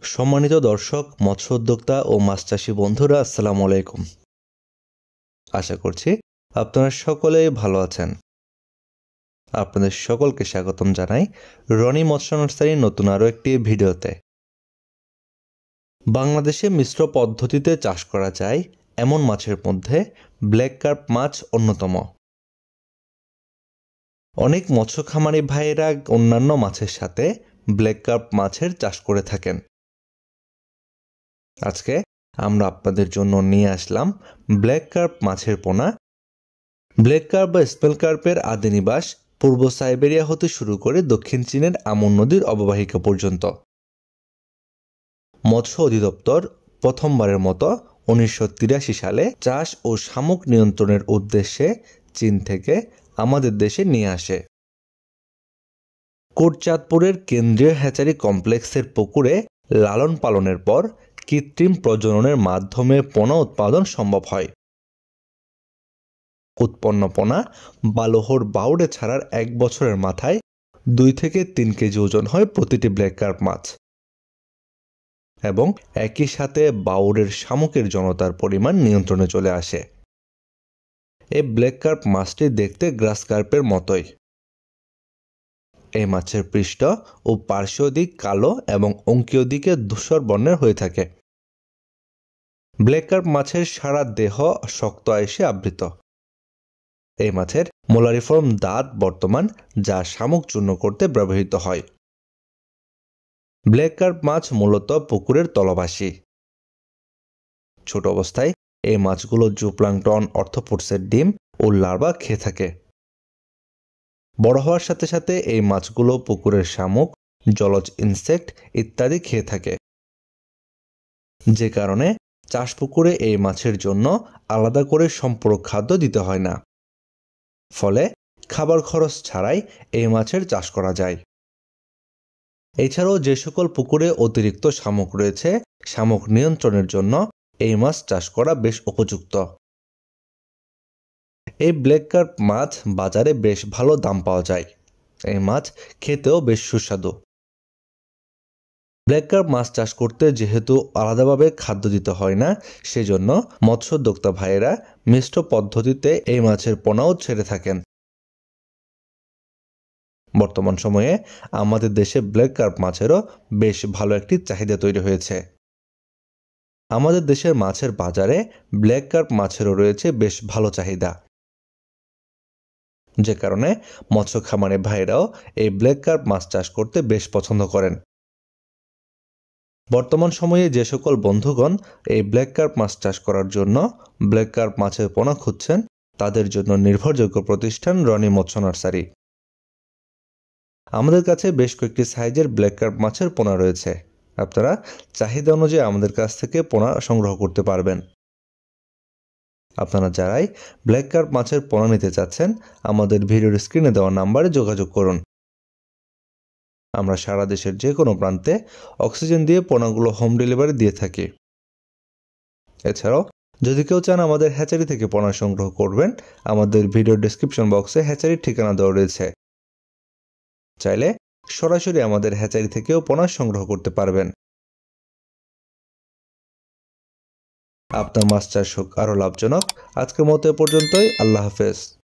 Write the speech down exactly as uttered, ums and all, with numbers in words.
সম্মানিত দর্শক, মৎস্য উদ্যোক্তা ও মাছ চাষী বন্ধুরা, আসসালামু আলাইকুম। আশা করছি আপনারা সকলেই ভালো আছেন। আপনাদের সকলকে স্বাগতম জানাই রনি মৎস্য নার্সারির নতুন আরও একটি ভিডিওতে। বাংলাদেশে মিশ্র পদ্ধতিতে চাষ করা যায় এমন মাছের মধ্যে ব্ল্যাক কার্প মাছ অন্যতম। অনেক মৎস্য খামারি ভাইয়েরা অন্যান্য মাছের সাথে ব্ল্যাক কার্প মাছের চাষ করে থাকেন। আজকে আমরা আপনাদের জন্য নিয়ে আসলাম ব্ল্যাক কার্প মাছের পোনা। ব্ল্যাক কার্প বা স্পেল কার্পের আদি নিবাস পূর্ব সাইবেরিয়া হতে শুরু করে দক্ষিণ চীনের আমন নদীর অববাহিকা পর্যন্ত। মৎস্য অধিদপ্তর প্রথমবারের মতো উনিশশো তিরাশি সালে চাষ ও শামুক নিয়ন্ত্রণের উদ্দেশ্যে চীন থেকে আমাদের দেশে নিয়ে আসে। কোটচাঁদপুরের কেন্দ্রীয় হ্যাচারি কমপ্লেক্সের পুকুরে লালন পালনের পর কৃত্রিম প্রজননের মাধ্যমে পোনা উৎপাদন সম্ভব হয়। উৎপন্ন পোনা বা লোহর বাউড়ে ছাড়ার এক বছরের মাথায় দুই থেকে তিন কেজি ওজন হয় প্রতিটি ব্ল্যাক কার্প মাছ, এবং একই সাথে বাউড়ের শামুকের জনতার পরিমাণ নিয়ন্ত্রণে চলে আসে। এই ব্ল্যাক কার্প মাছটি দেখতে গ্রাস কার্পের মতোই। এই মাছের পৃষ্ঠ ও পার্শ্বীয় দিক কালো এবং অঙ্কীয় দিকে ধূসর বর্ণের হয়ে থাকে। ব্ল্যাক কার্প মাছের সারা দেহ শক্ত আঁশে আবৃত। এই মাছের মোলারিফর্ম দাঁত বর্তমান, যা শামুক চূর্ণ করতে ব্যবহৃত হয়। ব্ল্যাক কার্প মাছ মূলত পুকুরের তলবাসী। ছোট অবস্থায় এই মাছগুলো জুপ্লাঙ্কটন, অর্থোপোডসের ডিম ও লার্ভা খেয়ে থাকে। বড় হওয়ার সাথে সাথে এই মাছগুলো পুকুরের শামুক, জলজ ইনসেক্ট ইত্যাদি খেয়ে থাকে, যে কারণে চাষ পুকুরে এই মাছের জন্য আলাদা করে সম্পূরক খাদ্য দিতে হয় না। ফলে খাবার খরচ ছাড়াই এই মাছের চাষ করা যায়। এছাড়াও যে সকল পুকুরে অতিরিক্ত শামুক রয়েছে, শামুক নিয়ন্ত্রণের জন্য এই মাছ চাষ করা বেশ উপযুক্ত। এই ব্ল্যাক কার্প মাছ বাজারে বেশ ভালো দাম পাওয়া যায়। এই মাছ খেতেও বেশ সুস্বাদু। ব্ল্যাক কার্প মাছ চাষ করতে যেহেতু আলাদাভাবে খাদ্য দিতে হয় না, সেজন্য মৎস্য উদ্যোক্তা ভাইয়েরা মিশ্র পদ্ধতিতে এই মাছের পোনাও ছেড়ে থাকেন। বর্তমান সময়ে আমাদের দেশে ব্ল্যাক কার্প মাছেরও বেশ ভালো একটি চাহিদা তৈরি হয়েছে। আমাদের দেশের মাছের বাজারে ব্ল্যাক কার্প মাছেরও রয়েছে বেশ ভালো চাহিদা, যে কারণে মৎস্য খামারে ভাইরাও এই ব্ল্যাক কার্প মাছ চাষ করতে বেশ পছন্দ করেন। বর্তমান সময়ে যে সকল বন্ধুগণ এই ব্ল্যাক কার্প মাছ চাষ করার জন্য ব্ল্যাক কার্প মাছের পোনা খুঁজছেন, তাদের জন্য নির্ভরযোগ্য প্রতিষ্ঠান রনি মৎস্য নার্সারি। আমাদের কাছে বেশ কয়েকটি সাইজের ব্ল্যাক কার্প মাছের পোনা রয়েছে। আপনারা চাহিদা অনুযায়ী আমাদের কাছ থেকে পোনা সংগ্রহ করতে পারবেন। আপনারা যারাই ব্ল্যাক কার্প মাছের পোনা নিতে চাচ্ছেন, আমাদের ভিডিওর স্ক্রিনে দেওয়া নাম্বারে যোগাযোগ করুন। আমরা সারা দেশের যে কোনো প্রান্তে অক্সিজেন দিয়ে পোনাগুলো হোম ডেলিভারি দিয়ে থাকি। এছাড়াও যদি কেউ চান আমাদের হ্যাচারি থেকে পোনা সংগ্রহ করবেন, আমাদের ভিডিও ডেসক্রিপশন বক্সে হ্যাচারির ঠিকানা দেওয়া রয়েছে। চাইলে সরাসরি আমাদের হ্যাচারি থেকেও পোনা সংগ্রহ করতে পারবেন। আপনার মাছ চাষ হোক আরও লাভজনক। আজকের মতো এ পর্যন্তই। আল্লাহ হাফেজ।